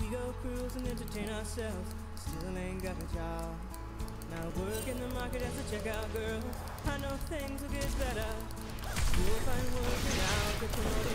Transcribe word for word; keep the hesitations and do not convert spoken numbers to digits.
We go cruise and entertain ourselves, still ain't got a job. Now work in the market as a checkout girl. I know things will get better. You'll find work and I'll get to know